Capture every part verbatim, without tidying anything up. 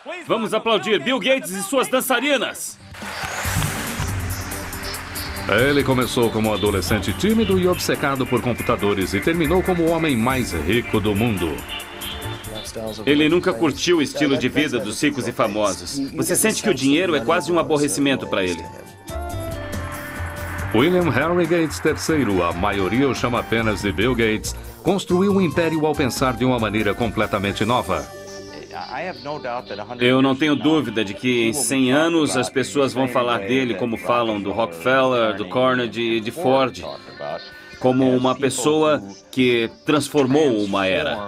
Vamos aplaudir Bill Gates e suas dançarinas! Ele começou como um adolescente tímido e obcecado por computadores e terminou como o homem mais rico do mundo. Ele nunca curtiu o estilo de vida dos ricos e famosos. Você sente que o dinheiro é quase um aborrecimento para ele. William Henry Gates terceiro, a maioria o chama apenas de Bill Gates, construiu um império ao pensar de uma maneira completamente nova. Eu não tenho dúvida de que em cem anos as pessoas vão falar dele como falam do Rockefeller, do Carnegie e de Ford, como uma pessoa que transformou uma era.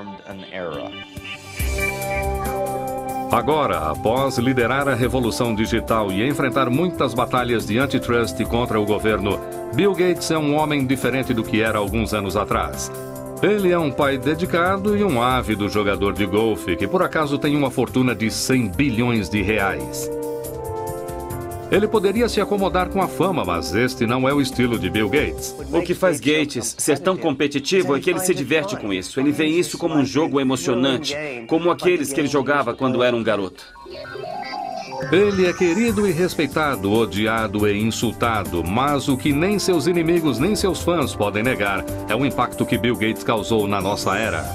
Agora, após liderar a revolução digital e enfrentar muitas batalhas de antitrust contra o governo, Bill Gates é um homem diferente do que era alguns anos atrás. Ele é um pai dedicado e um ávido jogador de golfe que por acaso tem uma fortuna de cem bilhões de reais. Ele poderia se acomodar com a fama, mas este não é o estilo de Bill Gates. O que faz Gates ser tão competitivo é que ele se diverte com isso. Ele vê isso como um jogo emocionante, como aqueles que ele jogava quando era um garoto. Ele é querido e respeitado, odiado e insultado, mas o que nem seus inimigos nem seus fãs podem negar é o impacto que Bill Gates causou na nossa era.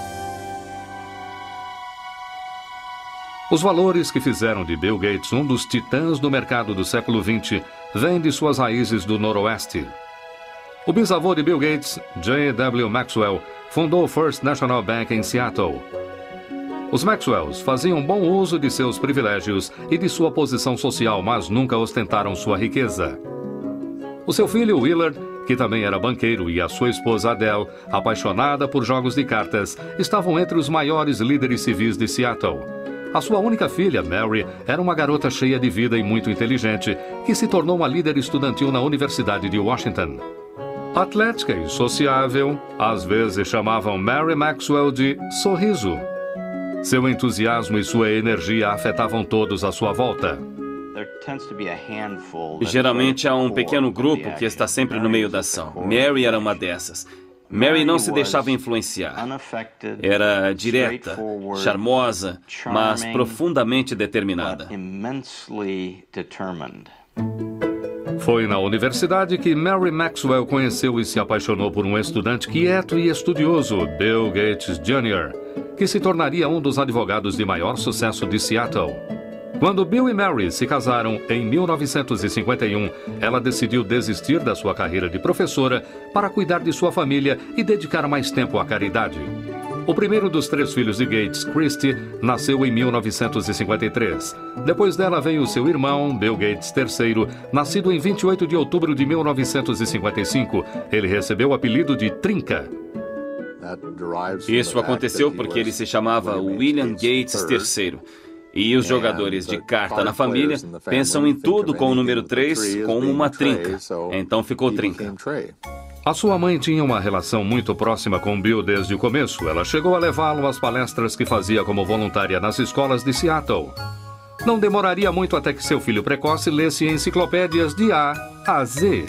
Os valores que fizeram de Bill Gates um dos titãs do mercado do século vinte vêm de suas raízes do Noroeste. O bisavô de Bill Gates, J W Maxwell, fundou o First National Bank em Seattle. Os Maxwells faziam bom uso de seus privilégios e de sua posição social, mas nunca ostentaram sua riqueza. O seu filho Willard, que também era banqueiro, e a sua esposa Adele, apaixonada por jogos de cartas, estavam entre os maiores líderes civis de Seattle. A sua única filha, Mary, era uma garota cheia de vida e muito inteligente, que se tornou uma líder estudantil na Universidade de Washington. Atlética e sociável, às vezes chamavam Mary Maxwell de Sorriso. Seu entusiasmo e sua energia afetavam todos à sua volta. Geralmente há um pequeno grupo que está sempre no meio da ação. Mary era uma dessas. Mary não se deixava influenciar. Era direta, charmosa, mas profundamente determinada. Foi na universidade que Mary Maxwell conheceu e se apaixonou por um estudante quieto e estudioso, Bill Gates Júnior, que se tornaria um dos advogados de maior sucesso de Seattle. Quando Bill e Mary se casaram em mil novecentos e cinquenta e um, ela decidiu desistir da sua carreira de professora para cuidar de sua família e dedicar mais tempo à caridade. O primeiro dos três filhos de Gates, Christy, nasceu em mil novecentos e cinquenta e três. Depois dela veio seu irmão, Bill Gates terceiro, nascido em vinte e oito de outubro de mil novecentos e cinquenta e cinco. Ele recebeu o apelido de Trinca. Isso aconteceu porque ele se chamava William Gates terceiro. E os jogadores de carta na família pensam em tudo com o número três como uma trinca. Então ficou Trinca. A sua mãe tinha uma relação muito próxima com Bill desde o começo. Ela chegou a levá-lo às palestras que fazia como voluntária nas escolas de Seattle. Não demoraria muito até que seu filho precoce lesse enciclopédias de A a Z.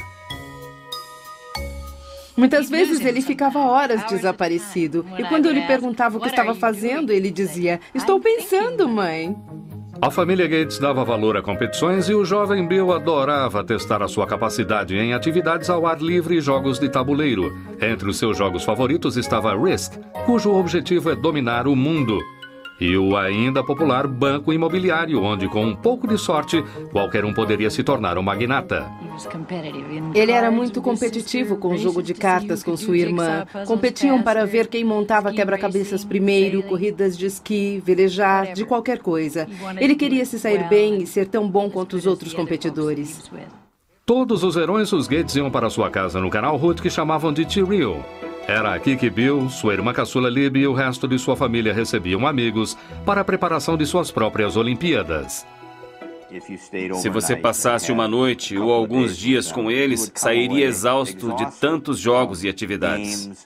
Muitas vezes ele ficava horas desaparecido. E quando eu lhe perguntava o que estava fazendo, ele dizia: "Estou pensando, mãe." A família Gates dava valor a competições e o jovem Bill adorava testar a sua capacidade em atividades ao ar livre e jogos de tabuleiro. Entre os seus jogos favoritos estava Risk, cujo objetivo é dominar o mundo. E o ainda popular Banco Imobiliário, onde com um pouco de sorte, qualquer um poderia se tornar um magnata. Ele era muito competitivo com o jogo de cartas com sua irmã. Competiam para ver quem montava quebra-cabeças primeiro, corridas de esqui, velejar, de qualquer coisa. Ele queria se sair bem e ser tão bom quanto os outros competidores. Todos os verões, os Gates iam para sua casa no canal Hood que chamavam de T-Rio. Era aqui que Bill, sua irmã caçula Libby e o resto de sua família recebiam amigos para a preparação de suas próprias Olimpíadas. Se você passasse uma noite ou alguns dias com eles, sairia exausto de tantos jogos e atividades.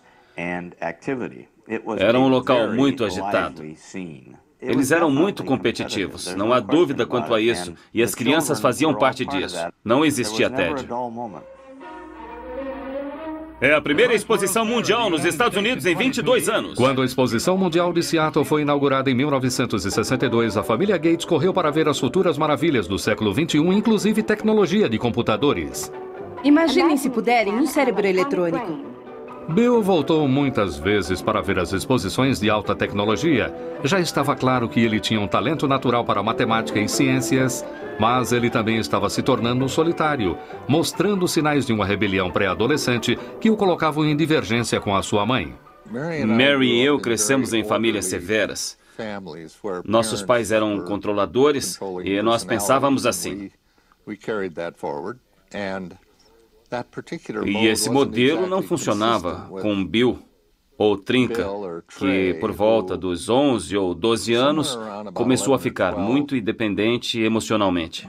Era um local muito agitado. Eles eram muito competitivos, não há dúvida quanto a isso, e as crianças faziam parte disso. Não existia tédio. É a primeira exposição mundial nos Estados Unidos em vinte e dois anos. Quando a Exposição Mundial de Seattle foi inaugurada em mil novecentos e sessenta e dois, a família Gates correu para ver as futuras maravilhas do século vinte e um, inclusive tecnologia de computadores. Imaginem, se puderem, um cérebro eletrônico. Bill voltou muitas vezes para ver as exposições de alta tecnologia. Já estava claro que ele tinha um talento natural para matemática e ciências, mas ele também estava se tornando um solitário, mostrando sinais de uma rebelião pré-adolescente que o colocavam em divergência com a sua mãe. Mary e eu crescemos em famílias severas. Nossos pais eram controladores e nós pensávamos assim. E esse modelo não funcionava com Bill ou Trinca, que por volta dos onze ou doze anos começou a ficar muito independente emocionalmente.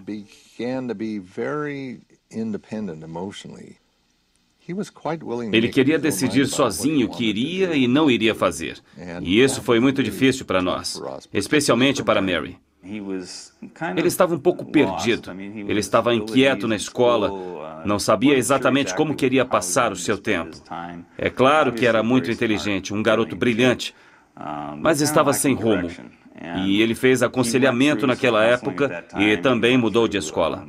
Ele queria decidir sozinho o que iria e não iria fazer. E isso foi muito difícil para nós, especialmente para Mary. Ele estava um pouco perdido. Ele estava inquieto na escola, não sabia exatamente como queria passar o seu tempo. É claro que era muito inteligente, um garoto brilhante, mas estava sem rumo. E ele fez aconselhamento naquela época e também mudou de escola.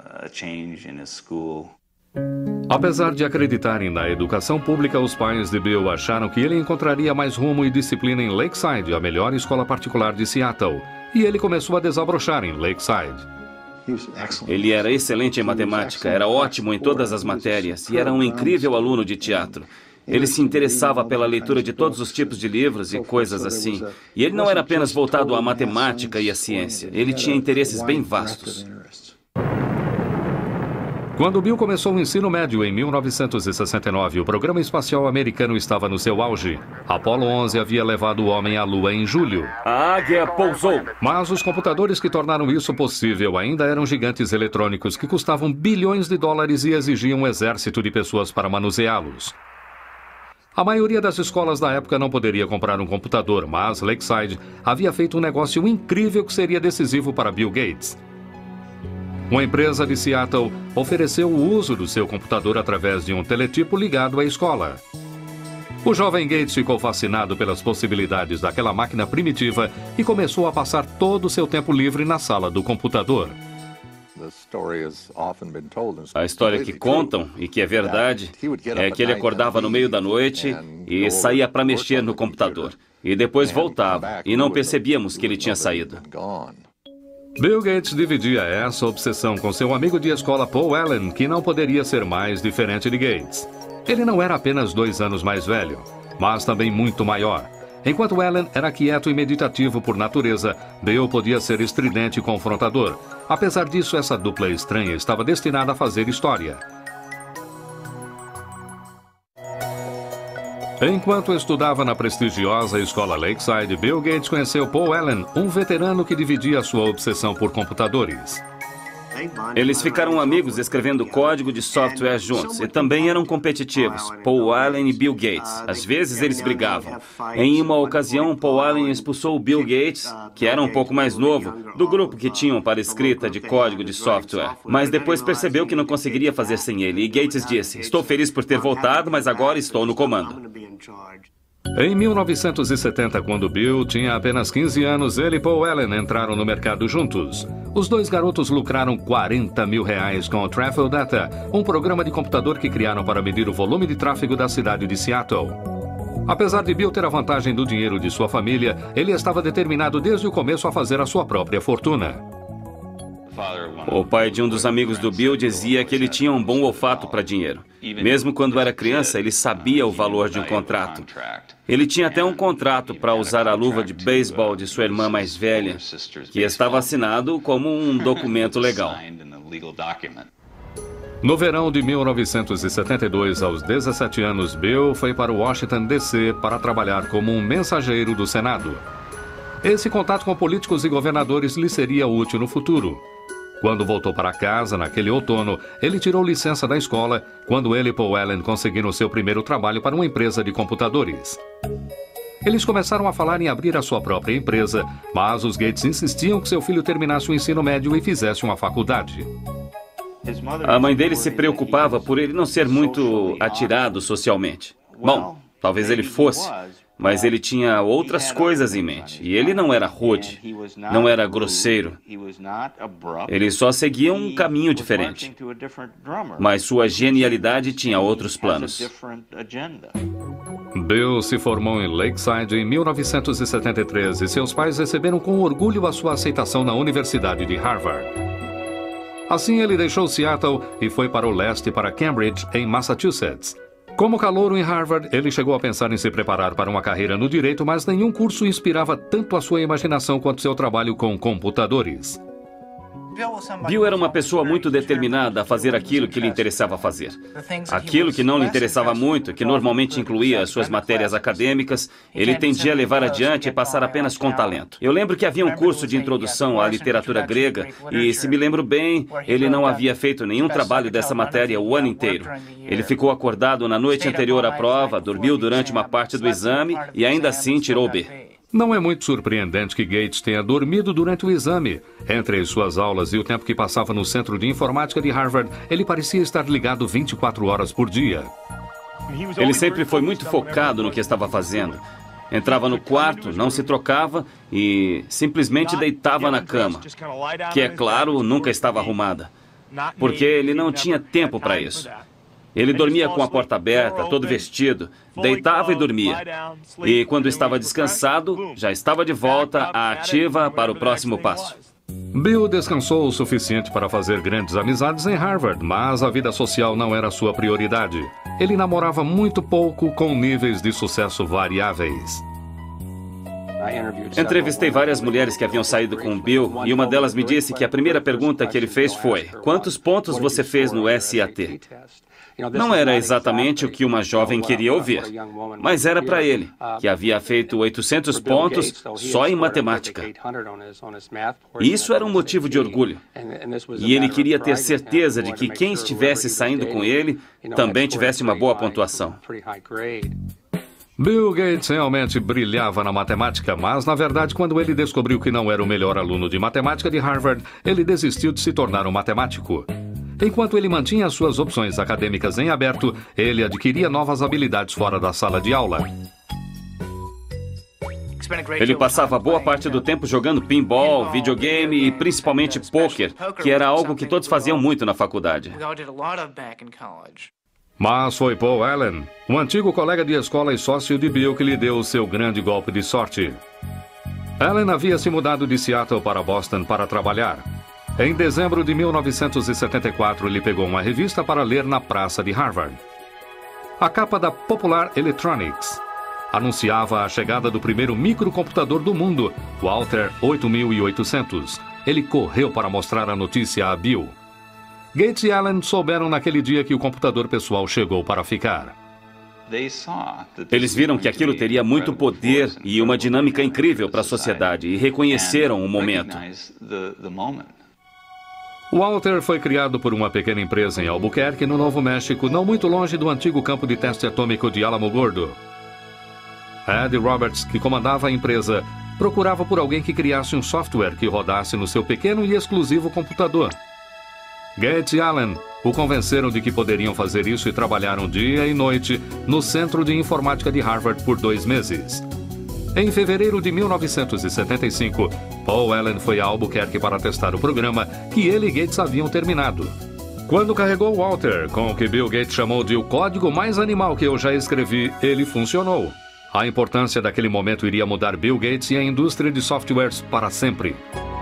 Apesar de acreditarem na educação pública, os pais de Bill acharam que ele encontraria mais rumo e disciplina em Lakeside, a melhor escola particular de Seattle. E ele começou a desabrochar em Lakeside. Ele era excelente em matemática, era ótimo em todas as matérias e era um incrível aluno de teatro. Ele se interessava pela leitura de todos os tipos de livros e coisas assim. E ele não era apenas voltado à matemática e à ciência. Ele tinha interesses bem vastos. Quando Bill começou o ensino médio em mil novecentos e sessenta e nove, o programa espacial americano estava no seu auge. Apollo onze havia levado o homem à Lua em julho. A águia pousou. Mas os computadores que tornaram isso possível ainda eram gigantes eletrônicos que custavam bilhões de dólares e exigiam um exército de pessoas para manuseá-los. A maioria das escolas da época não poderia comprar um computador, mas Lakeside havia feito um negócio incrível que seria decisivo para Bill Gates. Uma empresa de Seattle ofereceu o uso do seu computador através de um teletipo ligado à escola. O jovem Gates ficou fascinado pelas possibilidades daquela máquina primitiva e começou a passar todo o seu tempo livre na sala do computador. A história que contam, e que é verdade, é que ele acordava no meio da noite e saía para mexer no computador. E depois voltava, e não percebíamos que ele tinha saído. Bill Gates dividia essa obsessão com seu amigo de escola Paul Allen, que não poderia ser mais diferente de Gates. Ele não era apenas dois anos mais velho, mas também muito maior. Enquanto Allen era quieto e meditativo por natureza, Bill podia ser estridente e confrontador. Apesar disso, essa dupla estranha estava destinada a fazer história. Enquanto estudava na prestigiosa escola Lakeside, Bill Gates conheceu Paul Allen, um veterano que dividia sua obsessão por computadores. Eles ficaram amigos escrevendo código de software juntos e também eram competitivos, Paul Allen e Bill Gates. Às vezes eles brigavam. Em uma ocasião, Paul Allen expulsou Bill Gates, que era um pouco mais novo, do grupo que tinham para escrita de código de software. Mas depois percebeu que não conseguiria fazer sem ele e Gates disse, estou feliz por ter voltado, mas agora estou no comando. Em mil novecentos e setenta, quando Bill tinha apenas quinze anos, ele e Paul Allen entraram no mercado juntos. Os dois garotos lucraram quarenta mil reais com o Traffic Data, um programa de computador que criaram para medir o volume de tráfego da cidade de Seattle. Apesar de Bill ter a vantagem do dinheiro de sua família, ele estava determinado desde o começo a fazer a sua própria fortuna. O pai de um dos amigos do Bill dizia que ele tinha um bom olfato para dinheiro. Mesmo quando era criança, ele sabia o valor de um contrato. Ele tinha até um contrato para usar a luva de beisebol de sua irmã mais velha, que estava assinado como um documento legal. No verão de mil novecentos e setenta e dois, aos dezessete anos, Bill foi para Washington, D C para trabalhar como um mensageiro do Senado. Esse contato com políticos e governadores lhe seria útil no futuro. Quando voltou para casa, naquele outono, ele tirou licença da escola, quando ele e Paul Allen conseguiram seu primeiro trabalho para uma empresa de computadores. Eles começaram a falar em abrir a sua própria empresa, mas os Gates insistiam que seu filho terminasse o ensino médio e fizesse uma faculdade. A mãe dele se preocupava por ele não ser muito atirado socialmente. Bom, talvez ele fosse, mas ele tinha outras coisas em mente. E ele não era rude, não era grosseiro. Ele só seguia um caminho diferente. Mas sua genialidade tinha outros planos. Bill se formou em Lakeside em mil novecentos e setenta e três e seus pais receberam com orgulho a sua aceitação na Universidade de Harvard. Assim, ele deixou Seattle e foi para o leste para Cambridge, em Massachusetts. Como calouro em Harvard, ele chegou a pensar em se preparar para uma carreira no direito, mas nenhum curso inspirava tanto a sua imaginação quanto seu trabalho com computadores. Bill era uma pessoa muito determinada a fazer aquilo que lhe interessava fazer. Aquilo que não lhe interessava muito, que normalmente incluía as suas matérias acadêmicas, ele tendia a levar adiante e passar apenas com talento. Eu lembro que havia um curso de introdução à literatura grega e, se me lembro bem, ele não havia feito nenhum trabalho dessa matéria o ano inteiro. Ele ficou acordado na noite anterior à prova, dormiu durante uma parte do exame e ainda assim tirou B. Não é muito surpreendente que Gates tenha dormido durante o exame. Entre suas aulas e o tempo que passava no Centro de Informática de Harvard, ele parecia estar ligado vinte e quatro horas por dia. Ele sempre foi muito focado no que estava fazendo. Entrava no quarto, não se trocava e simplesmente deitava na cama, que, é claro, nunca estava arrumada, porque ele não tinha tempo para isso. Ele dormia com a porta aberta, todo vestido, deitava e dormia. E quando estava descansado, já estava de volta à ativa para o próximo passo. Bill descansou o suficiente para fazer grandes amizades em Harvard, mas a vida social não era sua prioridade. Ele namorava muito pouco, com níveis de sucesso variáveis. Entrevistei várias mulheres que haviam saído com o Bill e uma delas me disse que a primeira pergunta que ele fez foi: quantos pontos você fez no S A T? Não era exatamente o que uma jovem queria ouvir, mas era para ele, que havia feito oitocentos pontos só em matemática. Isso era um motivo de orgulho. E ele queria ter certeza de que quem estivesse saindo com ele também tivesse uma boa pontuação. Bill Gates realmente brilhava na matemática, mas, na verdade, quando ele descobriu que não era o melhor aluno de matemática de Harvard, ele desistiu de se tornar um matemático. Enquanto ele mantinha suas opções acadêmicas em aberto, ele adquiria novas habilidades fora da sala de aula. Ele passava boa parte do tempo jogando pinball, videogame e principalmente pôquer, que era algo que todos faziam muito na faculdade. Mas foi Paul Allen, um antigo colega de escola e sócio de Bill, que lhe deu o seu grande golpe de sorte. Allen havia se mudado de Seattle para Boston para trabalhar. Em dezembro de mil novecentos e setenta e quatro, ele pegou uma revista para ler na praça de Harvard. A capa da Popular Electronics anunciava a chegada do primeiro microcomputador do mundo, o Altair oito mil e oitocentos. Ele correu para mostrar a notícia a Bill. Gates e Allen souberam naquele dia que o computador pessoal chegou para ficar. Eles viram que aquilo teria muito poder e uma dinâmica incrível para a sociedade e reconheceram o momento. O Altair foi criado por uma pequena empresa em Albuquerque, no Novo México, não muito longe do antigo campo de teste atômico de Alamogordo. Ed Roberts, que comandava a empresa, procurava por alguém que criasse um software que rodasse no seu pequeno e exclusivo computador. Gates e Allen o convenceram de que poderiam fazer isso e trabalharam dia e noite no Centro de Informática de Harvard por dois meses. Em fevereiro de mil novecentos e setenta e cinco, Paul Allen foi a Albuquerque para testar o programa que ele e Gates haviam terminado. Quando carregou o Altair, com o que Bill Gates chamou de o código mais animal que eu já escrevi, ele funcionou. A importância daquele momento iria mudar Bill Gates e a indústria de softwares para sempre.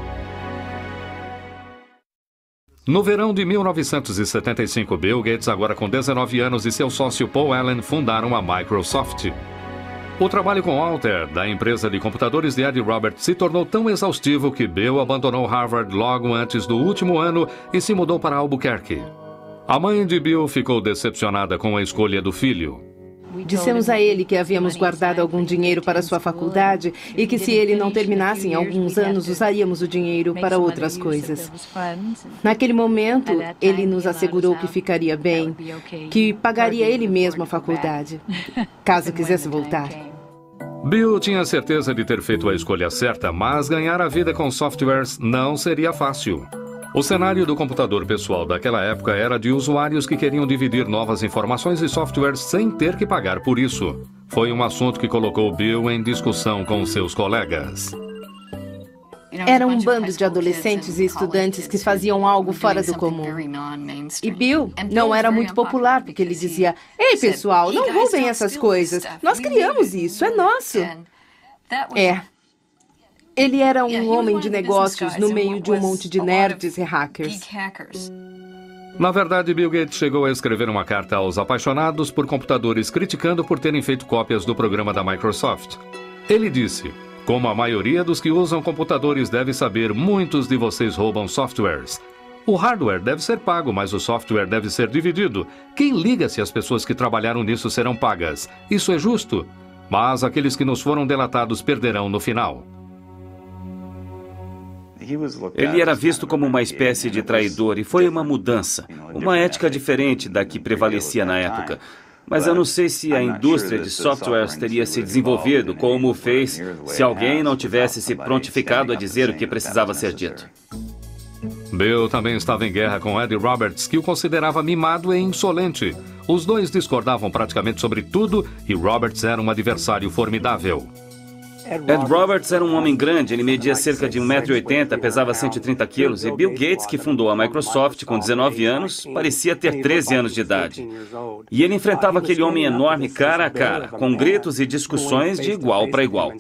No verão de mil novecentos e setenta e cinco, Bill Gates, agora com dezenove anos, e seu sócio Paul Allen fundaram a Microsoft. O trabalho com Altair, da empresa de computadores de Ed Roberts, se tornou tão exaustivo que Bill abandonou Harvard logo antes do último ano e se mudou para Albuquerque. A mãe de Bill ficou decepcionada com a escolha do filho. Dissemos a ele que havíamos guardado algum dinheiro para sua faculdade e que, se ele não terminasse em alguns anos, usaríamos o dinheiro para outras coisas. Naquele momento, ele nos assegurou que ficaria bem, que pagaria ele mesmo a faculdade, caso quisesse voltar. Bill tinha certeza de ter feito a escolha certa, mas ganhar a vida com softwares não seria fácil. O cenário do computador pessoal daquela época era de usuários que queriam dividir novas informações e softwares sem ter que pagar por isso. Foi um assunto que colocou Bill em discussão com seus colegas. Era um bando de adolescentes e estudantes que faziam algo fora do comum. E Bill não era muito popular porque ele dizia: "Ei, pessoal, não roubem essas coisas. Nós criamos isso, é nosso." É. Ele era um homem de negócios no meio de um monte de nerds e hackers. Na verdade, Bill Gates chegou a escrever uma carta aos apaixonados por computadores criticando por terem feito cópias do programa da Microsoft. Ele disse: "Como a maioria dos que usam computadores deve saber, muitos de vocês roubam softwares. O hardware deve ser pago, mas o software deve ser dividido. Quem liga se as pessoas que trabalharam nisso serão pagas? Isso é justo. Mas aqueles que nos foram delatados perderão no final." Ele era visto como uma espécie de traidor e foi uma mudança, uma ética diferente da que prevalecia na época. Mas eu não sei se a indústria de softwares teria se desenvolvido como fez se alguém não tivesse se prontificado a dizer o que precisava ser dito. Bill também estava em guerra com Ed Roberts, que o considerava mimado e insolente. Os dois discordavam praticamente sobre tudo e Roberts era um adversário formidável. Ed Roberts era um homem grande, ele media cerca de um metro e oitenta, pesava cento e trinta quilos, e Bill Gates, que fundou a Microsoft com dezenove anos, parecia ter treze anos de idade. E ele enfrentava aquele homem enorme cara a cara, com gritos e discussões de igual para igual.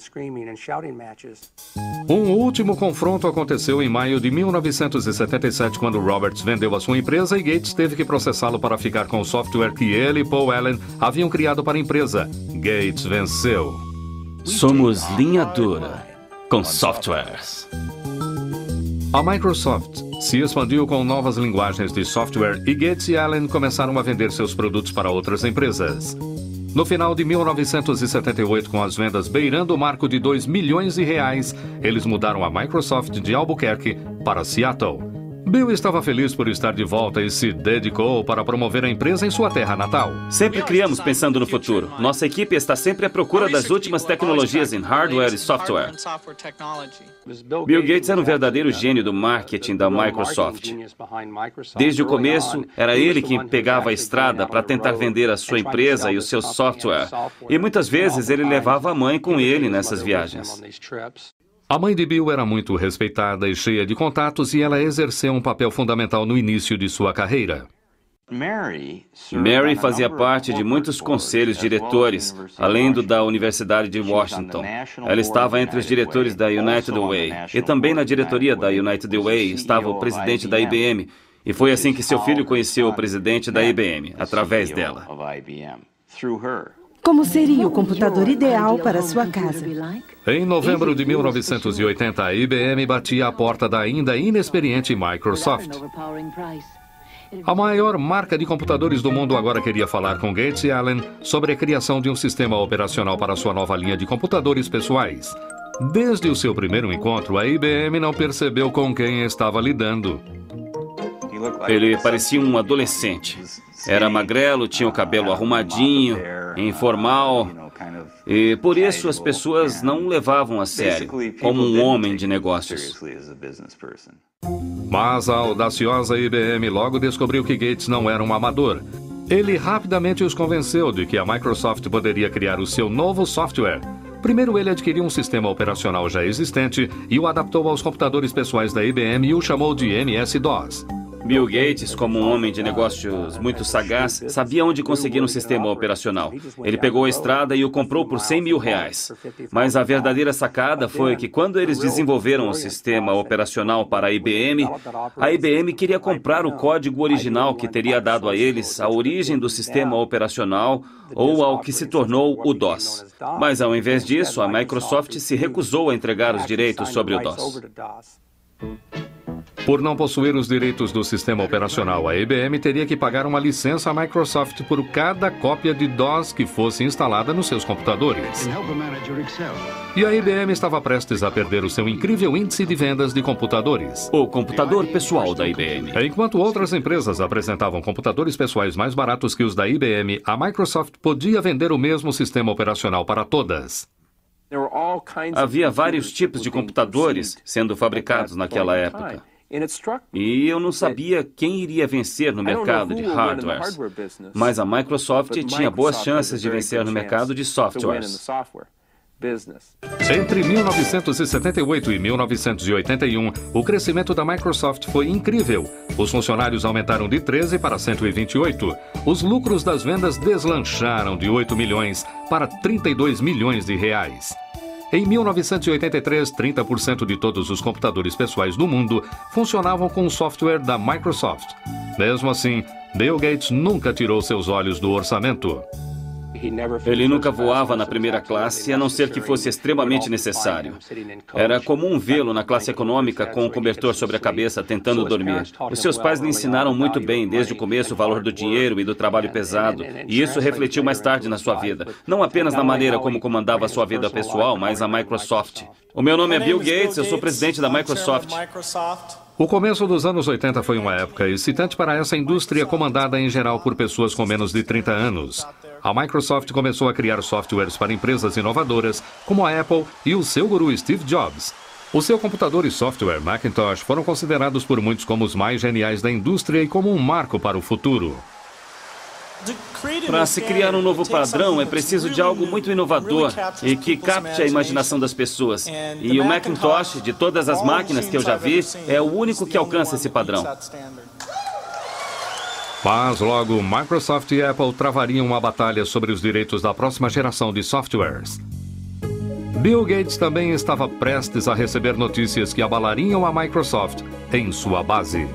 Um último confronto aconteceu em maio de mil novecentos e setenta e sete, quando Roberts vendeu a sua empresa e Gates teve que processá-lo para ficar com o software que ele e Paul Allen haviam criado para a empresa. Gates venceu. Somos linha dura com softwares. A Microsoft se expandiu com novas linguagens de software e Gates e Allen começaram a vender seus produtos para outras empresas. No final de mil novecentos e setenta e oito, com as vendas beirando o marco de dois milhões de reais, eles mudaram a Microsoft de Albuquerque para Seattle. Bill estava feliz por estar de volta e se dedicou para promover a empresa em sua terra natal. Sempre criamos pensando no futuro. Nossa equipe está sempre à procura das últimas tecnologias em hardware e software. Bill Gates era um verdadeiro gênio do marketing da Microsoft. Desde o começo, era ele quem pegava a estrada para tentar vender a sua empresa e o seu software. E muitas vezes ele levava a mãe com ele nessas viagens. A mãe de Bill era muito respeitada e cheia de contatos e ela exerceu um papel fundamental no início de sua carreira. Mary fazia parte de muitos conselhos diretores, além do da Universidade de Washington. Ela estava entre os diretores da United Way e também na diretoria da United Way estava o presidente da I B M. E foi assim que seu filho conheceu o presidente da I B M, através dela. Como seria o computador ideal para sua casa? Em novembro de mil novecentos e oitenta, a I B M batia a porta da ainda inexperiente Microsoft. A maior marca de computadores do mundo agora queria falar com Gates e Allen sobre a criação de um sistema operacional para sua nova linha de computadores pessoais. Desde o seu primeiro encontro, a I B M não percebeu com quem estava lidando. Ele parecia um adolescente. Era magrelo, tinha o cabelo arrumadinho, informal, e por isso as pessoas não o levavam a sério, como um homem de negócios. Mas a audaciosa I B M logo descobriu que Gates não era um amador. Ele rapidamente os convenceu de que a Microsoft poderia criar o seu novo software. Primeiro, ele adquiriu um sistema operacional já existente e o adaptou aos computadores pessoais da I B M e o chamou de M S DOS. Bill Gates, como um homem de negócios muito sagaz, sabia onde conseguir um sistema operacional. Ele pegou a estrada e o comprou por cem mil reais. Mas a verdadeira sacada foi que quando eles desenvolveram o sistema operacional para a I B M, a I B M queria comprar o código original que teria dado a eles a origem do sistema operacional ou ao que se tornou o DOS. Mas ao invés disso, a Microsoft se recusou a entregar os direitos sobre o DOS. Por não possuir os direitos do sistema operacional, a I B M teria que pagar uma licença à Microsoft por cada cópia de DOS que fosse instalada nos seus computadores. E a I B M estava prestes a perder o seu incrível índice de vendas de computadores. O computador pessoal da I B M. Enquanto outras empresas apresentavam computadores pessoais mais baratos que os da I B M, a Microsoft podia vender o mesmo sistema operacional para todas. Havia vários tipos de computadores sendo fabricados naquela época. E eu não sabia quem iria vencer no mercado de hardwares. Mas a Microsoft tinha boas chances de vencer no mercado de softwares. Entre mil novecentos e setenta e oito e mil novecentos e oitenta e um, o crescimento da Microsoft foi incrível. Os funcionários aumentaram de treze para cento e vinte e oito. Os lucros das vendas deslancharam de oito milhões para trinta e dois milhões de reais. Em mil novecentos e oitenta e três, trinta por cento de todos os computadores pessoais do mundo funcionavam com o software da Microsoft. Mesmo assim, Bill Gates nunca tirou seus olhos do orçamento. Ele nunca voava na primeira classe, a não ser que fosse extremamente necessário. Era comum vê-lo na classe econômica com um cobertor sobre a cabeça, tentando dormir. Os seus pais lhe ensinaram muito bem, desde o começo, o valor do dinheiro e do trabalho pesado, e isso refletiu mais tarde na sua vida. Não apenas na maneira como comandava a sua vida pessoal, mas a Microsoft. O meu nome é Bill Gates, eu sou presidente da Microsoft. O começo dos anos oitenta foi uma época excitante para essa indústria comandada em geral por pessoas com menos de trinta anos. A Microsoft começou a criar softwares para empresas inovadoras, como a Apple e o seu guru Steve Jobs. O seu computador e software Macintosh foram considerados por muitos como os mais geniais da indústria e como um marco para o futuro. Para se criar um novo padrão, é preciso de algo muito inovador e que capte a imaginação das pessoas. E o Macintosh, de todas as máquinas que eu já vi, é o único que alcança esse padrão. Mas logo, Microsoft e Apple travariam uma batalha sobre os direitos da próxima geração de softwares. Bill Gates também estava prestes a receber notícias que abalariam a Microsoft em sua base.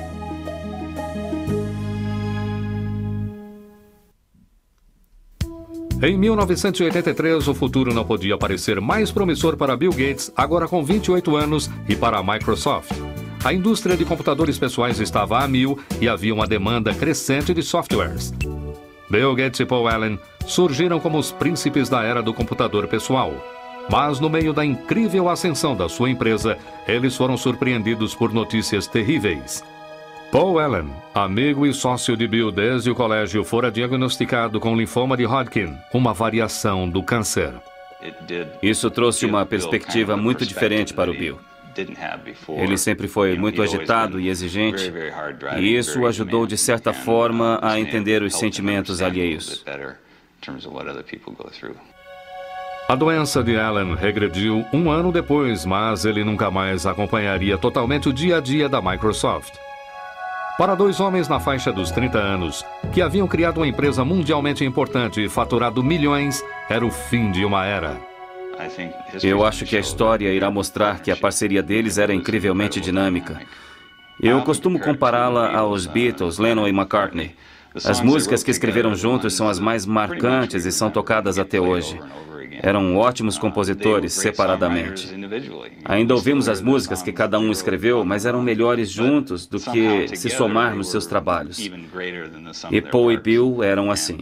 Em mil novecentos e oitenta e três, o futuro não podia parecer mais promissor para Bill Gates, agora com vinte e oito anos, e para a Microsoft. A indústria de computadores pessoais estava a mil e havia uma demanda crescente de softwares. Bill Gates e Paul Allen surgiram como os príncipes da era do computador pessoal. Mas no meio da incrível ascensão da sua empresa, eles foram surpreendidos por notícias terríveis. Paul Allen, amigo e sócio de Bill desde o colégio, fora diagnosticado com linfoma de Hodgkin, uma variação do câncer. Isso trouxe uma perspectiva muito diferente para o Bill. Ele sempre foi muito agitado e exigente, e isso o ajudou, de certa forma, a entender os sentimentos alheios. A doença de Allen regrediu um ano depois, mas ele nunca mais acompanharia totalmente o dia a dia da Microsoft. Para dois homens na faixa dos trinta anos, que haviam criado uma empresa mundialmente importante e faturado milhões, era o fim de uma era. Eu acho que a história irá mostrar que a parceria deles era incrivelmente dinâmica. Eu costumo compará-la aos Beatles, Lennon e McCartney. As músicas que escreveram juntos são as mais marcantes e são tocadas até hoje. Eram ótimos compositores separadamente. Ainda ouvimos as músicas que cada um escreveu, mas eram melhores juntos do que se somar nos seus trabalhos. E Paul e Bill eram assim.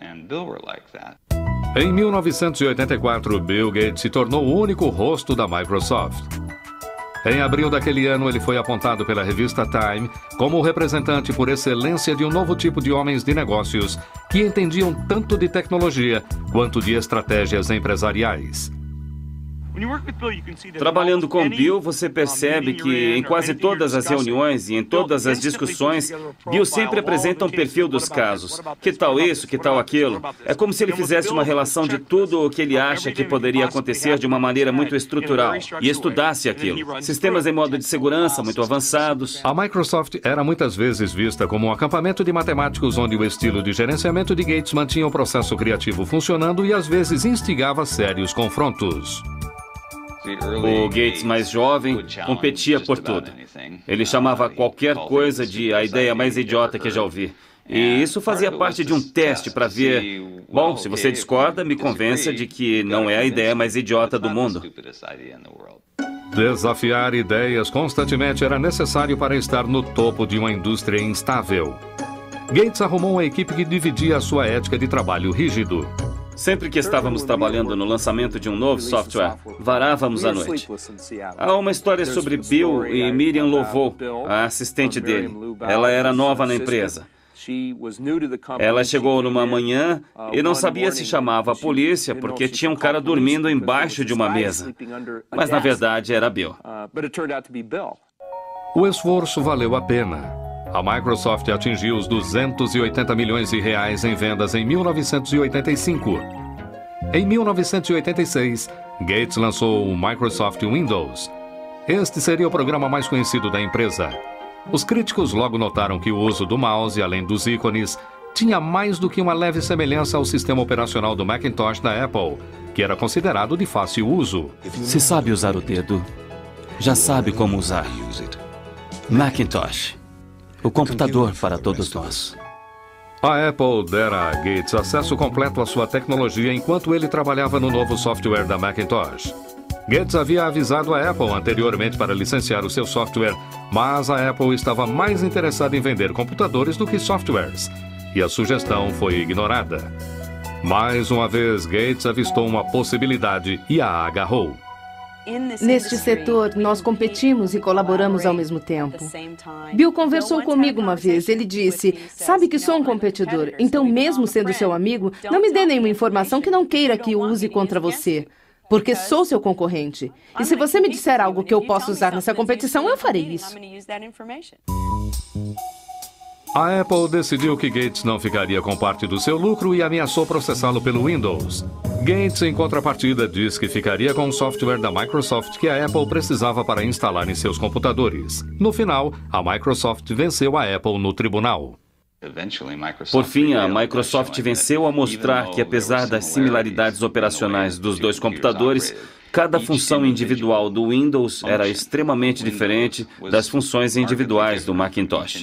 Em mil novecentos e oitenta e quatro, Bill Gates se tornou o único rosto da Microsoft. Em abril daquele ano, ele foi apontado pela revista Time como o representante por excelência de um novo tipo de homens de negócios que entendiam tanto de tecnologia quanto de estratégias empresariais. Trabalhando com Bill, você percebe que em quase todas as reuniões e em todas as discussões, Bill sempre apresenta um perfil dos casos. Que tal isso, que tal aquilo? É como se ele fizesse uma relação de tudo o que ele acha que poderia acontecer de uma maneira muito estrutural e estudasse aquilo. Sistemas em modo de segurança muito avançados. A Microsoft era muitas vezes vista como um acampamento de matemáticos onde o estilo de gerenciamento de Gates mantinha o processo criativo funcionando e às vezes instigava sérios confrontos. O Gates mais jovem competia por tudo. Ele chamava qualquer coisa de a ideia mais idiota que já ouvi. E isso fazia parte de um teste para ver... Bom, se você discorda, me convença de que não é a ideia mais idiota do mundo. Desafiar ideias constantemente era necessário para estar no topo de uma indústria instável. Gates arrumou uma equipe que dividia a sua ética de trabalho rígido. Sempre que estávamos trabalhando no lançamento de um novo software, varávamos à noite. Há uma história sobre Bill e Miriam Lovo, a assistente dele. Ela era nova na empresa. Ela chegou numa manhã e não sabia se chamava a polícia porque tinha um cara dormindo embaixo de uma mesa. Mas na verdade era Bill. O esforço valeu a pena. A Microsoft atingiu os duzentos e oitenta milhões de reais em vendas em mil novecentos e oitenta e cinco. Em mil novecentos e oitenta e seis, Gates lançou o Microsoft Windows. Este seria o programa mais conhecido da empresa. Os críticos logo notaram que o uso do mouse, além dos ícones, tinha mais do que uma leve semelhança ao sistema operacional do Macintosh da Apple, que era considerado de fácil uso. Se sabe usar o dedo, já sabe como usar. Macintosh, o computador para todos nós. A Apple dera a Gates acesso completo à sua tecnologia enquanto ele trabalhava no novo software da Macintosh. Gates havia avisado a Apple anteriormente para licenciar o seu software, mas a Apple estava mais interessada em vender computadores do que softwares, e a sugestão foi ignorada. Mais uma vez, Gates avistou uma possibilidade e a agarrou. Neste setor, nós competimos e colaboramos ao mesmo tempo. Bill conversou comigo uma vez. Ele disse, sabe que sou um competidor, então mesmo sendo seu amigo, não me dê nenhuma informação que não queira que use contra você. Porque sou seu concorrente. E se você me disser algo que eu possa usar nessa competição, eu farei isso. A Apple decidiu que Gates não ficaria com parte do seu lucro e ameaçou processá-lo pelo Windows. Gates, em contrapartida, disse que ficaria com o software da Microsoft que a Apple precisava para instalar em seus computadores. No final, a Microsoft venceu a Apple no tribunal. Por fim, a Microsoft venceu ao mostrar que, apesar das similaridades operacionais dos dois computadores, cada função individual do Windows era extremamente diferente das funções individuais do Macintosh.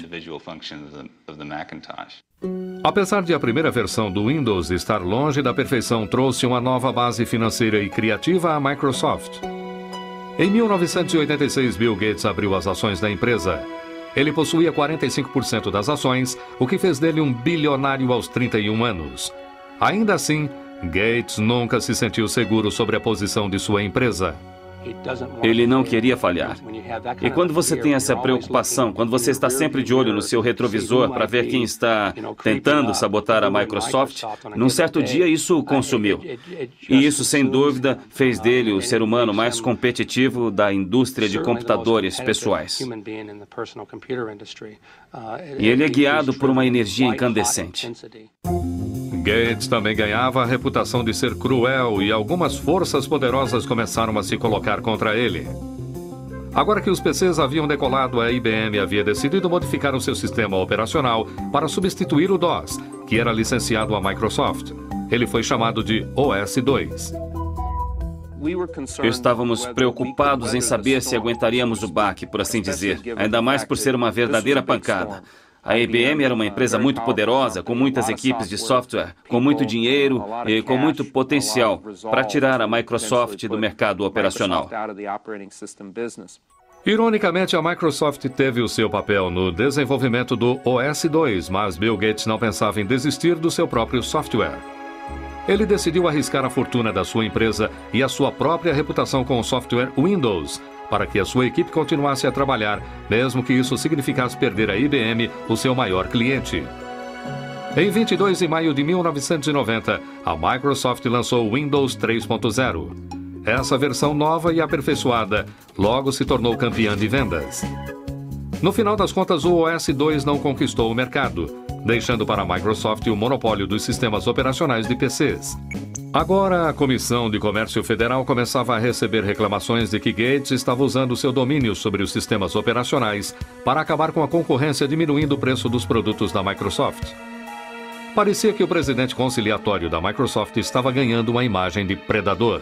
Apesar de a primeira versão do Windows estar longe da perfeição, trouxe uma nova base financeira e criativa à Microsoft. Em mil novecentos e oitenta e seis, Bill Gates abriu as ações da empresa. Ele possuía quarenta e cinco por cento das ações, o que fez dele um bilionário aos trinta e um anos. Ainda assim, Gates nunca se sentiu seguro sobre a posição de sua empresa. Ele não queria falhar. E quando você tem essa preocupação, quando você está sempre de olho no seu retrovisor para ver quem está tentando sabotar a Microsoft, num certo dia isso o consumiu. E isso, sem dúvida, fez dele o ser humano mais competitivo da indústria de computadores pessoais. E ele é guiado por uma energia incandescente. Gates também ganhava a reputação de ser cruel e algumas forças poderosas começaram a se colocar contra ele. Agora que os P Cs haviam decolado, a I B M havia decidido modificar o seu sistema operacional para substituir o DOS, que era licenciado à Microsoft. Ele foi chamado de O S dois. Estávamos preocupados em saber se aguentaríamos o baque, por assim dizer, ainda mais por ser uma verdadeira pancada. A I B M era uma empresa muito poderosa, com muitas equipes de software, com muito dinheiro e com muito potencial para tirar a Microsoft do mercado operacional. Ironicamente, a Microsoft teve o seu papel no desenvolvimento do O S dois, mas Bill Gates não pensava em desistir do seu próprio software. Ele decidiu arriscar a fortuna da sua empresa e a sua própria reputação com o software Windows, para que a sua equipe continuasse a trabalhar, mesmo que isso significasse perder a I B M, o seu maior cliente. Em vinte e dois de maio de mil novecentos e noventa, a Microsoft lançou o Windows três ponto zero. Essa versão nova e aperfeiçoada logo se tornou campeã de vendas. No final das contas, o O S dois não conquistou o mercado, deixando para a Microsoft o monopólio dos sistemas operacionais de P Cs. Agora, a Comissão de Comércio Federal começava a receber reclamações de que Gates estava usando seu domínio sobre os sistemas operacionais para acabar com a concorrência, diminuindo o preço dos produtos da Microsoft. Parecia que o presidente conciliatório da Microsoft estava ganhando uma imagem de predador.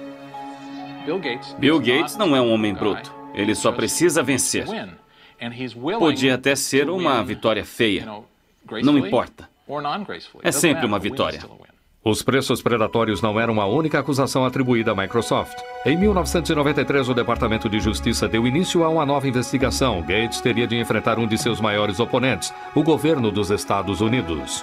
Bill Gates não é um homem bruto. Ele só precisa vencer. Podia até ser uma vitória feia. Não importa. É sempre uma vitória. Os preços predatórios não eram a única acusação atribuída à Microsoft. Em mil novecentos e noventa e três, o Departamento de Justiça deu início a uma nova investigação. Gates teria de enfrentar um de seus maiores oponentes, o governo dos Estados Unidos.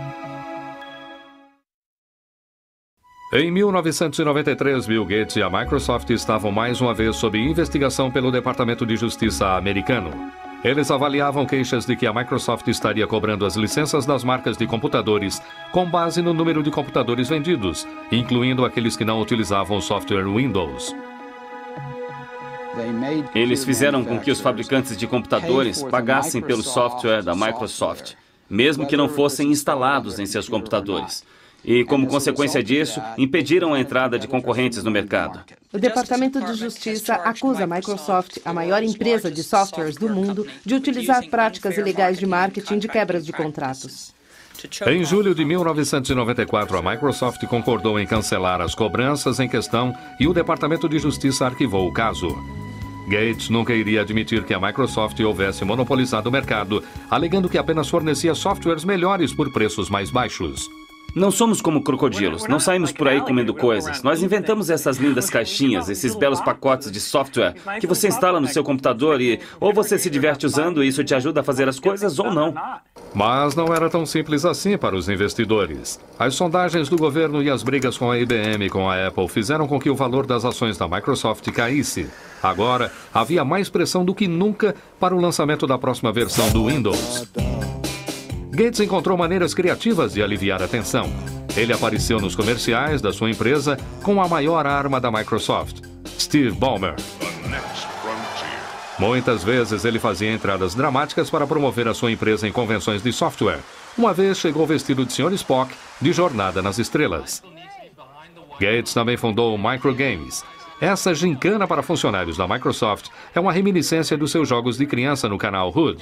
Em mil novecentos e noventa e três, Bill Gates e a Microsoft estavam mais uma vez sob investigação pelo Departamento de Justiça americano. Eles avaliavam queixas de que a Microsoft estaria cobrando as licenças das marcas de computadores com base no número de computadores vendidos, incluindo aqueles que não utilizavam o software Windows. Eles fizeram com que os fabricantes de computadores pagassem pelo software da Microsoft, mesmo que não fossem instalados em seus computadores. E, como consequência disso, impediram a entrada de concorrentes no mercado. O Departamento de Justiça acusa a Microsoft, a maior empresa de softwares do mundo, de utilizar práticas ilegais de marketing de quebras de contratos. Em julho de mil novecentos e noventa e quatro, a Microsoft concordou em cancelar as cobranças em questão e o Departamento de Justiça arquivou o caso. Gates nunca iria admitir que a Microsoft houvesse monopolizado o mercado, alegando que apenas fornecia softwares melhores por preços mais baixos. Não somos como crocodilos, não saímos por aí comendo coisas. Nós inventamos essas lindas caixinhas, esses belos pacotes de software que você instala no seu computador e ou você se diverte usando e isso te ajuda a fazer as coisas ou não. Mas não era tão simples assim para os investidores. As sondagens do governo e as brigas com a I B M e com a Apple fizeram com que o valor das ações da Microsoft caísse. Agora, havia mais pressão do que nunca para o lançamento da próxima versão do Windows. Gates encontrou maneiras criativas de aliviar a tensão. Ele apareceu nos comerciais da sua empresa com a maior arma da Microsoft, Steve Ballmer. Muitas vezes ele fazia entradas dramáticas para promover a sua empresa em convenções de software. Uma vez chegou vestido de senhor Spock, de Jornada nas Estrelas. Gates também fundou o Microgames. Essa gincana para funcionários da Microsoft é uma reminiscência dos seus jogos de criança no canal Hood.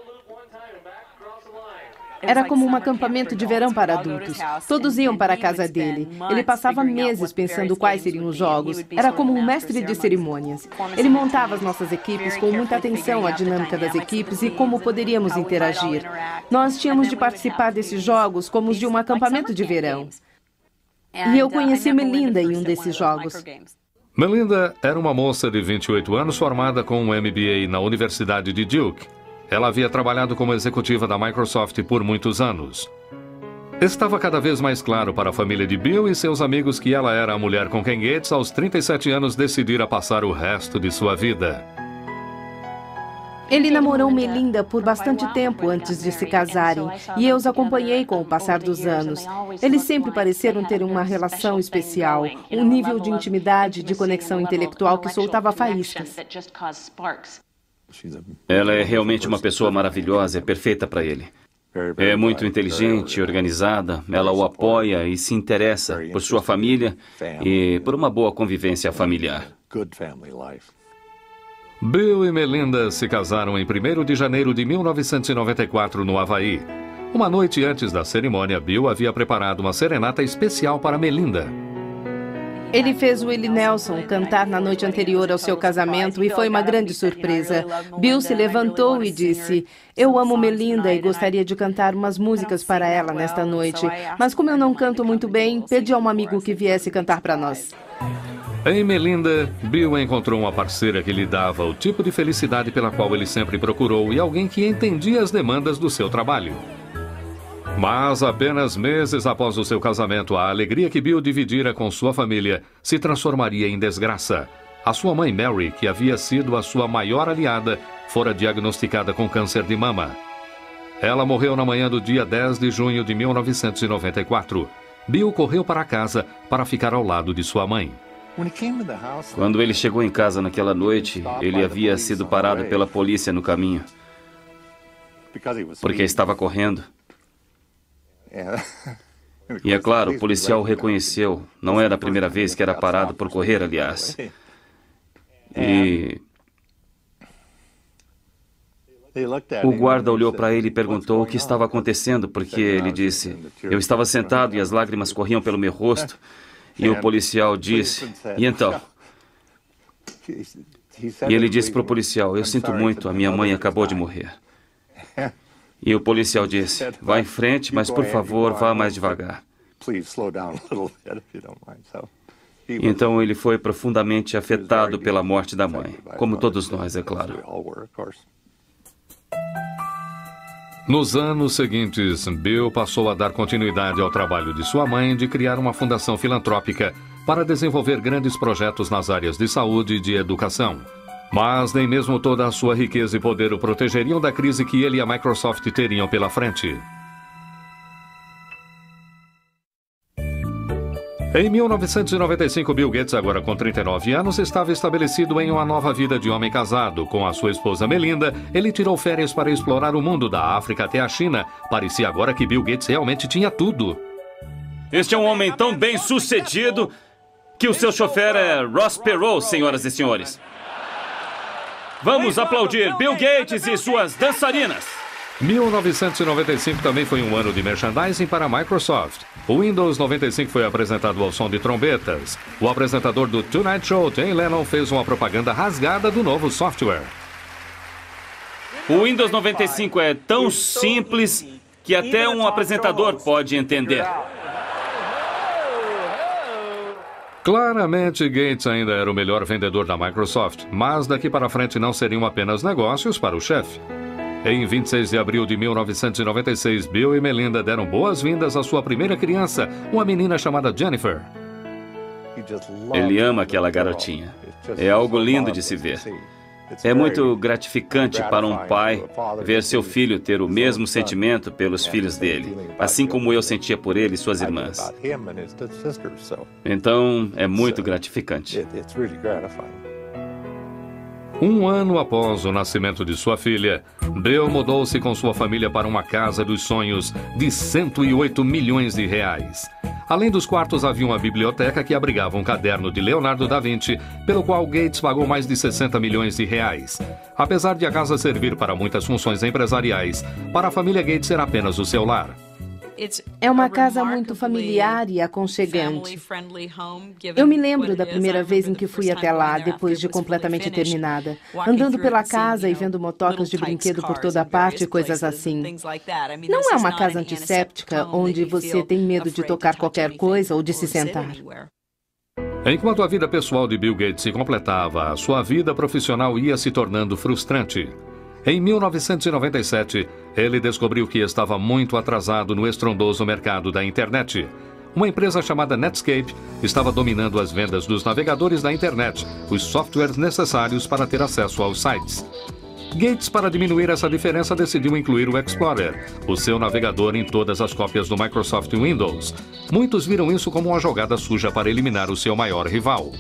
Era como um acampamento de verão para adultos. Todos iam para a casa dele. Ele passava meses pensando quais seriam os jogos. Era como um mestre de cerimônias. Ele montava as nossas equipes com muita atenção à dinâmica das equipes e como poderíamos interagir. Nós tínhamos de participar desses jogos como os de um acampamento de verão. E eu conheci Melinda em um desses jogos. Melinda era uma moça de vinte e oito anos formada com um M B A na Universidade de Duke. Ela havia trabalhado como executiva da Microsoft por muitos anos. Estava cada vez mais claro para a família de Bill e seus amigos que ela era a mulher com quem Gates, aos trinta e sete anos, decidira passar o resto de sua vida. Ele namorou Melinda por bastante tempo antes de se casarem, e eu os acompanhei com o passar dos anos. Eles sempre pareceram ter uma relação especial, um nível de intimidade, de conexão intelectual que soltava faíscas. Ela é realmente uma pessoa maravilhosa, é perfeita para ele. É muito inteligente, organizada, ela o apoia e se interessa por sua família e por uma boa convivência familiar. Bill e Melinda se casaram em primeiro de janeiro de mil novecentos e noventa e quatro no Havaí. Uma noite antes da cerimônia, Bill havia preparado uma serenata especial para Melinda. Ele fez Willie Nelson cantar na noite anterior ao seu casamento e foi uma grande surpresa. Bill se levantou e disse: "Eu amo Melinda e gostaria de cantar umas músicas para ela nesta noite, mas como eu não canto muito bem, pedi a um amigo que viesse cantar para nós." Em Melinda, Bill encontrou uma parceira que lhe dava o tipo de felicidade pela qual ele sempre procurou e alguém que entendia as demandas do seu trabalho. Mas apenas meses após o seu casamento, a alegria que Bill dividira com sua família se transformaria em desgraça. A sua mãe Mary, que havia sido a sua maior aliada, fora diagnosticada com câncer de mama. Ela morreu na manhã do dia dez de junho de mil novecentos e noventa e quatro. Bill correu para casa para ficar ao lado de sua mãe. Quando ele chegou em casa naquela noite, ele havia sido parado pela polícia no caminho, porque estava correndo. E é claro, o policial o reconheceu. Não era a primeira vez que era parado por correr, aliás. E o guarda olhou para ele e perguntou o que estava acontecendo, porque ele disse: "Eu estava sentado e as lágrimas corriam pelo meu rosto." E o policial disse: "E então?" E ele disse para o policial: "Eu sinto muito, a minha mãe acabou de morrer." E o policial disse: "Vá em frente, mas por favor, vá mais devagar." Então ele foi profundamente afetado pela morte da mãe, como todos nós, é claro. Nos anos seguintes, Bill passou a dar continuidade ao trabalho de sua mãe de criar uma fundação filantrópica para desenvolver grandes projetos nas áreas de saúde e de educação. Mas nem mesmo toda a sua riqueza e poder o protegeriam da crise que ele e a Microsoft teriam pela frente. Em mil novecentos e noventa e cinco, Bill Gates, agora com trinta e nove anos, estava estabelecido em uma nova vida de homem casado. Com a sua esposa Melinda, ele tirou férias para explorar o mundo da África até a China. Parecia agora que Bill Gates realmente tinha tudo. Este é um homem tão bem sucedido que o seu chofer é Ross Perot, senhoras e senhores. Vamos aplaudir Bill Gates e suas dançarinas. mil novecentos e noventa e cinco também foi um ano de merchandising para a Microsoft. O Windows noventa e cinco foi apresentado ao som de trombetas. O apresentador do Tonight Show, Jay Leno, fez uma propaganda rasgada do novo software. O Windows noventa e cinco é tão simples que até um apresentador pode entender. Claramente, Gates ainda era o melhor vendedor da Microsoft, mas daqui para frente não seriam apenas negócios para o chefe. Em vinte e seis de abril de mil novecentos e noventa e seis, Bill e Melinda deram boas-vindas à sua primeira criança, uma menina chamada Jennifer. Ele ama aquela garotinha. É algo lindo de se ver. É muito gratificante para um pai ver seu filho ter o mesmo sentimento pelos filhos dele, assim como eu sentia por ele e suas irmãs. Então, é muito gratificante. Um ano após o nascimento de sua filha, Bill mudou-se com sua família para uma casa dos sonhos de cento e oito milhões de reais. Além dos quartos, havia uma biblioteca que abrigava um caderno de Leonardo da Vinci, pelo qual Gates pagou mais de sessenta milhões de reais. Apesar de a casa servir para muitas funções empresariais, para a família Gates era apenas o seu lar. É uma casa muito familiar e aconchegante. Eu me lembro da primeira vez em que fui até lá, depois de completamente terminada, andando pela casa e vendo motocas de brinquedo por toda parte e coisas assim. Não é uma casa antisséptica, onde você tem medo de tocar qualquer coisa ou de se sentar. Enquanto a vida pessoal de Bill Gates se completava, a sua vida profissional ia se tornando frustrante. Em mil novecentos e noventa e sete, ele descobriu que estava muito atrasado no estrondoso mercado da internet. Uma empresa chamada Netscape estava dominando as vendas dos navegadores da internet, os softwares necessários para ter acesso aos sites. Gates, para diminuir essa diferença, decidiu incluir o Explorer, o seu navegador, em todas as cópias do Microsoft Windows. Muitos viram isso como uma jogada suja para eliminar o seu maior rival.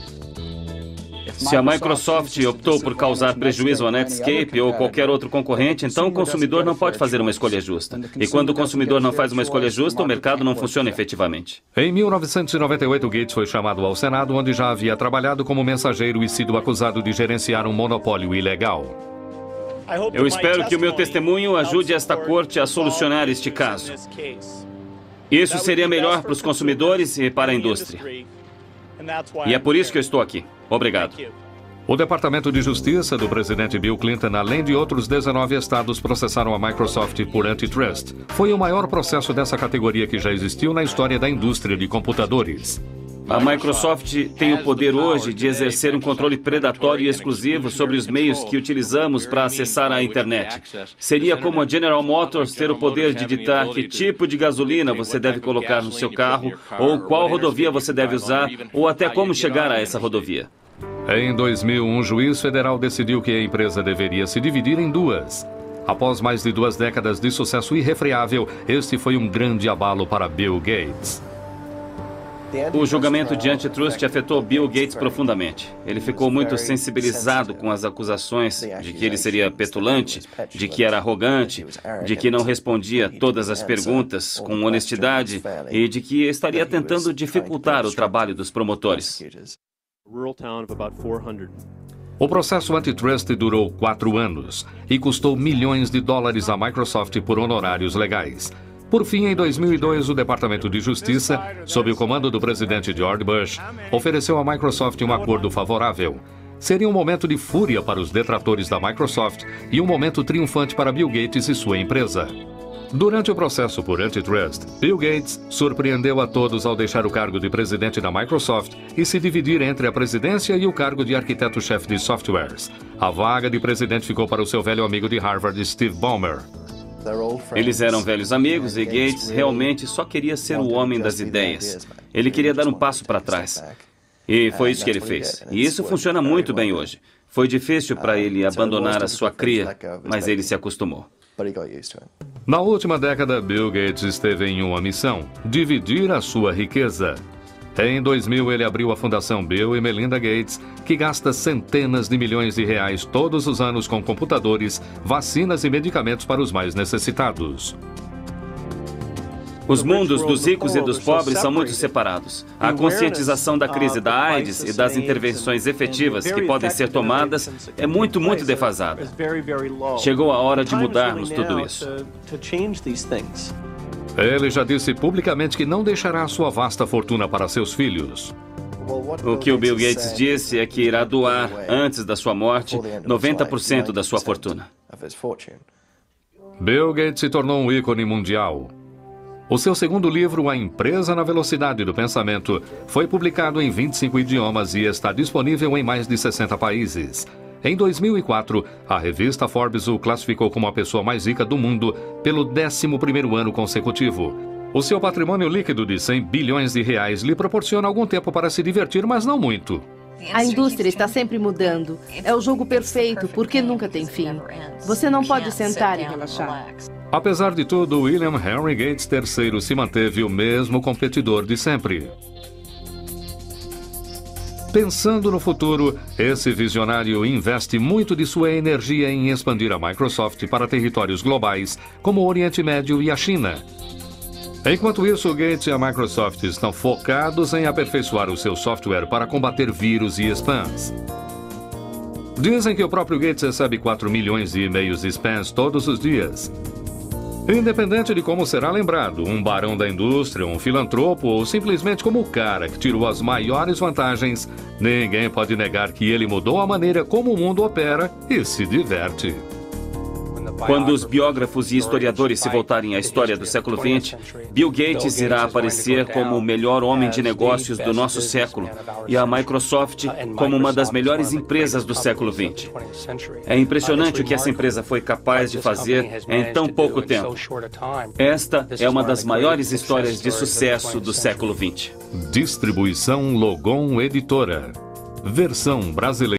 Se a Microsoft optou por causar prejuízo à Netscape ou qualquer outro concorrente, então o consumidor não pode fazer uma escolha justa. E quando o consumidor não faz uma escolha justa, o mercado não funciona efetivamente. Em mil novecentos e noventa e oito, Gates foi chamado ao Senado, onde já havia trabalhado como mensageiro e sido acusado de gerenciar um monopólio ilegal. Eu espero que o meu testemunho ajude esta corte a solucionar este caso. Isso seria melhor para os consumidores e para a indústria. E é por isso que eu estou aqui. Obrigado. O Departamento de Justiça do presidente Bill Clinton, além de outros dezenove estados, processaram a Microsoft por antitrust. Foi o maior processo dessa categoria que já existiu na história da indústria de computadores. A Microsoft tem o poder hoje de exercer um controle predatório e exclusivo sobre os meios que utilizamos para acessar a internet. Seria como a General Motors ter o poder de ditar que tipo de gasolina você deve colocar no seu carro, ou qual rodovia você deve usar, ou até como chegar a essa rodovia. Em dois mil, um juiz federal decidiu que a empresa deveria se dividir em duas. Após mais de duas décadas de sucesso irrefreável, este foi um grande abalo para Bill Gates. O julgamento de antitrust afetou Bill Gates profundamente. Ele ficou muito sensibilizado com as acusações de que ele seria petulante, de que era arrogante, de que não respondia todas as perguntas com honestidade e de que estaria tentando dificultar o trabalho dos promotores. O processo antitrust durou quatro anos e custou milhões de dólares à Microsoft por honorários legais. Por fim, em dois mil e dois, o Departamento de Justiça, sob o comando do presidente George Bush, ofereceu à Microsoft um acordo favorável. Seria um momento de fúria para os detratores da Microsoft e um momento triunfante para Bill Gates e sua empresa. Durante o processo por antitrust, Bill Gates surpreendeu a todos ao deixar o cargo de presidente da Microsoft e se dividir entre a presidência e o cargo de arquiteto-chefe de softwares. A vaga de presidente ficou para o seu velho amigo de Harvard, Steve Ballmer. Eles eram velhos amigos e Gates realmente só queria ser o homem das ideias. Ele queria dar um passo para trás. E foi isso que ele fez. E isso funciona muito bem hoje. Foi difícil para ele abandonar a sua cria, mas ele se acostumou. Na última década, Bill Gates esteve em uma missão: dividir a sua riqueza. Em dois mil, ele abriu a Fundação Bill e Melinda Gates, que gasta centenas de milhões de reais todos os anos com computadores, vacinas e medicamentos para os mais necessitados. Os mundos dos ricos e dos pobres são muito separados. A conscientização da crise da AIDS e das intervenções efetivas que podem ser tomadas é muito, muito defasada. Chegou a hora de mudarmos tudo isso. Ele já disse publicamente que não deixará sua vasta fortuna para seus filhos. O que o Bill Gates disse é que irá doar, antes da sua morte, noventa por cento da sua fortuna. Bill Gates se tornou um ícone mundial. O seu segundo livro, A Empresa na Velocidade do Pensamento, foi publicado em vinte e cinco idiomas e está disponível em mais de sessenta países. Em dois mil e quatro, a revista Forbes o classificou como a pessoa mais rica do mundo pelo décimo primeiro ano consecutivo. O seu patrimônio líquido de cem bilhões de reais lhe proporciona algum tempo para se divertir, mas não muito. A indústria está sempre mudando. É o jogo perfeito, porque nunca tem fim. Você não pode sentar e relaxar. Apesar de tudo, William Henry Gates terceiro se manteve o mesmo competidor de sempre. Pensando no futuro, esse visionário investe muito de sua energia em expandir a Microsoft para territórios globais, como o Oriente Médio e a China. Enquanto isso, Gates e a Microsoft estão focados em aperfeiçoar o seu software para combater vírus e spams. Dizem que o próprio Gates recebe quatro milhões de e-mails de spams todos os dias. Independente de como será lembrado, um barão da indústria, um filantropo ou simplesmente como o cara que tirou as maiores vantagens, ninguém pode negar que ele mudou a maneira como o mundo opera e se diverte. Quando os biógrafos e historiadores se voltarem à história do século vinte, Bill Gates irá aparecer como o melhor homem de negócios do nosso século e a Microsoft como uma das melhores empresas do século vinte. É impressionante o que essa empresa foi capaz de fazer em tão pouco tempo. Esta é uma das maiores histórias de sucesso do século vinte. Distribuição Logon Editora. Versão brasileira.